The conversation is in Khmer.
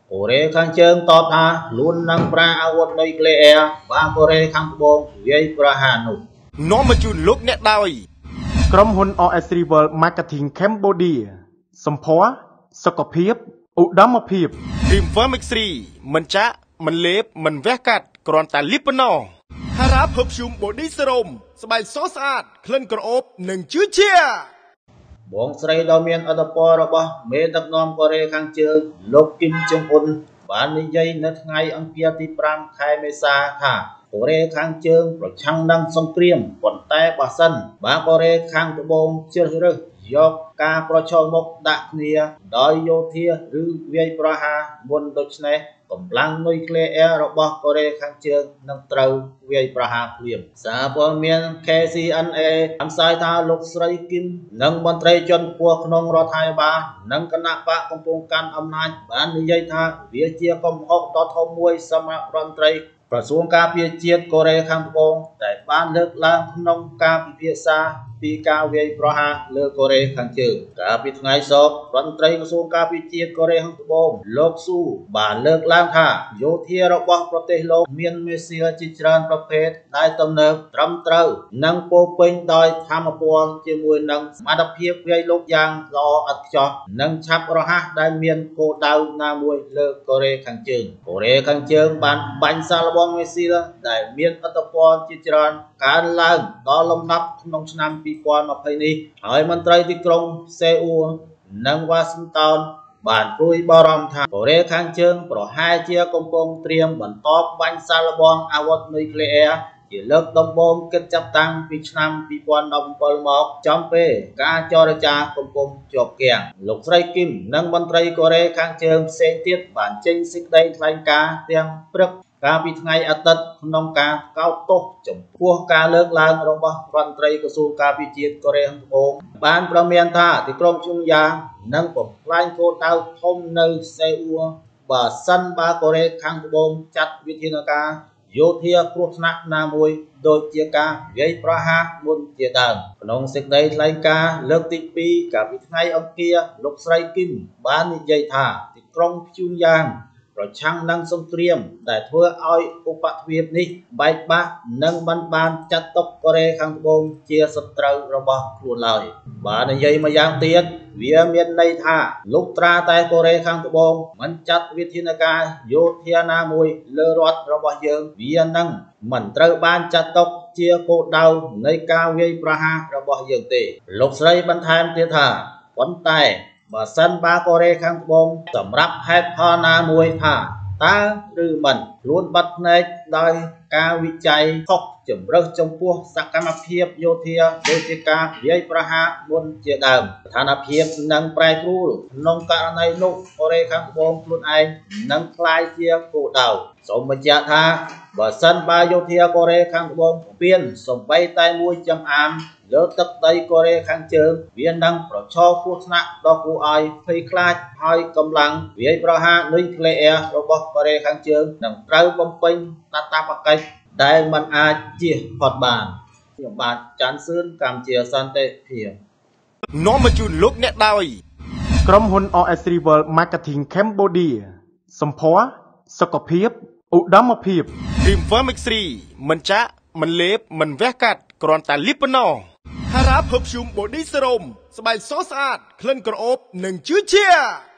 កូរ៉េខាងជើងតបថាខ្លួននឹងប្រើអាវុធនុយក្លេអ៊ែរបានកូរ៉េខាងត្បូងវាយប្រហារនោះនាំមកជូនលោកអ្នកដោយក្រុមហ៊ុន RS Rival Marketing Cambodia សម្ភារសុខភាពឧត្តមភាព Cream Vermix មិនចាក់មិនលេបមិនវះកាត់គ្រាន់តែលាបប៉ុណ្ណោះ Hara Perfume Body Serum ស្បែកសស្អាតក្លិនក្រអូបនិងជឿជាក់បងស្រីដ៏មានឥទ្ធិពលរបស់មេដឹកនាំកូរ៉េខាងជើងលោកគីមចុងអ៊ុនបាននិយាយនៅថ្ងៃអង្គារទី 5 ខែមេសាថាកូរ៉េខាងជើងប្រឆាំងនឹងសង្គ្រាមប៉ុន្តែបើសិនបើកូរ៉េខាងត្បូងជ្រើសរើសយកការប្រឈមមុខដាក់គ្នាដោយយោធាឬវាយប្រហារមុនដូច្នេះកម្លាំងនុយក្លេអ៊ែររបស់កូរ៉េខាងជើងនឹងត្រូវវាយប្រហារភ្លាមសារព័ត៌មាន KCNA អំសាយថាលោកស្រីគីមនិងមន្ត្រីជាន់ខ្ពស់ក្នុងរដ្ឋាភិបាលនិងគណៈបកកំពុងកាន់អំណាចបាននិយាយថាវាជាកំហុសដ៏ធំមួយសម្រាប់រដ្ឋមន្ត្រីក្រសួងការពារជាតិកូរ៉េខាងត្បូងដែលបានលើកឡើងក្នុងការពិភាក្សាពីការវាយប្រហារលើកូរ៉េខាងជើងកាលពីថ្ងៃសុក្ររដ្ឋមន្ត្រីក្រសួងការពារជាតិកូរ៉េខាងត្បូងលោកស៊ូបានលើកឡើងថាយោធារបស់ប្រទេសលោកមានមេស៊ីលជាច្រើនប្រភេទដែលទំនើបត្រឹមត្រូវនិងពោពេញដោយថាមពលជាមួយនឹងសមត្ថភាពវាយលុកយ៉ាងល្អឥតខ្ចោះនិងឆាប់រហ័សដែលមានគោលដៅណាមួយលើកូរ៉េខាងជើងកូរ៉េខាងជើងបានបាញ់សាកល្បងមេស៊ីលដែលមានឥទ្ធិពលជាច្រើនកើនឡើងដល់លំដាប់ក្នុងឆ្នាំ2020នេះហើយមន្ត្រីទីក្រុងសេអ៊ូលនិងវ៉ាស៊ីនតោនបានព្រួយបារម្ភថាកូរ៉េខាងជើងប្រហែលជាកំពុងត្រៀមបន្តបាញ់សាកល្បងអាវុធនុយក្លេអ៊ែរជាលើកដំបូងគិតចាប់តាំងពីឆ្នាំ2017មកចំពេលការចរចាកំពុងជាប់គាំងលោកស្រីគីមនិងមន្ត្រីកូរ៉េខាងជើងផ្សេងទៀតបានចេញសេចក្តីថ្លែងការណ៍ទាំងព្រឹកកាលពីថ្ងៃអាទិត្យក្នុងការកោតទោសចំពោះការលើកឡើងរបស់រដ្ឋមន្ត្រីក្រសួងការពារជាតិកូរ៉េខាងត្បូងបានប្រមានថាទីក្រុងជុងយ៉ាងនឹងបំផ្លាញគោលដៅធំនៅសេអ៊ូលបើសិនបើកូរ៉េខាងត្បូងចាត់វិធានការយោធាគ្រោះថ្នាក់ណាមួយដូចជាការវាយប្រហារមុនជាដើមក្នុងសេចក្តីថ្លែងការណ៍លើកទី 2 កាលពីថ្ងៃអង្គារលោកស្រីគីមបាននិយាយថាទីក្រុងព្យុងយ៉ាងប្រឆាំងនឹងសង្គ្រាមដែលធ្វើឲ្យឧបទ្វីបនេះបែកបាក់និងមិនបានចាត់ទុកកូរ៉េខាងត្បូងជាសត្រូវរបស់ខ្លួនឡើយបាននិយាយម្យ៉ាងទៀតវាមានន័យថាលុះត្រាតែកូរ៉េខាងត្បូងមិនចាត់វិធានការយោធាណាមួយលើរដ្ឋរបស់យើងវានឹងមិនត្រូវបានចាត់ទុកជាគោលដៅនៃការវាយប្រហាររបស់យើងទេលោកស្រីបន្ថែមទៀតថាប៉ុន្តែបើសិនបើកូរ៉េខាងត្បូងសម្រាប់ហេតុផលណាមួយថាតើឬមិនខ្លួនបាត់ភ្នែកដោយការវិច័យខុសជំរើសចំពោះសកម្មភាពយោធាដូចជាការវាយប្រហារមុនជាដើមស្ថានភាពនឹងប្រែប្រួលក្នុងករណីនោះកូរ៉េខាងត្បូងខ្លួនឯងនឹងក្លាយជាគោលដៅសូមបញ្ជាក់ថាបើសិនបើយោធាកូរ៉េខាងត្បូងពៀនសំបីតែមួយចំអាមលើទឹកដីកូរ៉េខាងជើងវានឹងប្រឈមគ្រោះថ្នាក់ដ៏គួរឲ្យភ័យខ្លាចហើយកម្លាំងវាយប្រហារនុយក្លេអ៊ែររបស់កូរ៉េខាងជើងនឹងត្រូវបំពេញកាតព្វកិច្ចដែលមិនអាចជៀសផុតបានខ្ញុំបាទច័ន្ទសឿនកម្ពុជាសន្តិភាពនាំមកជូនលោកអ្នកដោយក្រុមហ៊ុន RS Rival Marketing Cambodia សម្ភារសុខភាពឧត្តមភាព Cream Vermix មិនចាក់មិនលេបមិនវះកាត់គ្រាន់តែលាបប៉ុណ្ណោះ Hara Perfume Body Serum ស្បែកសស្អាតក្លិនក្រអូបនិងជឿជាក់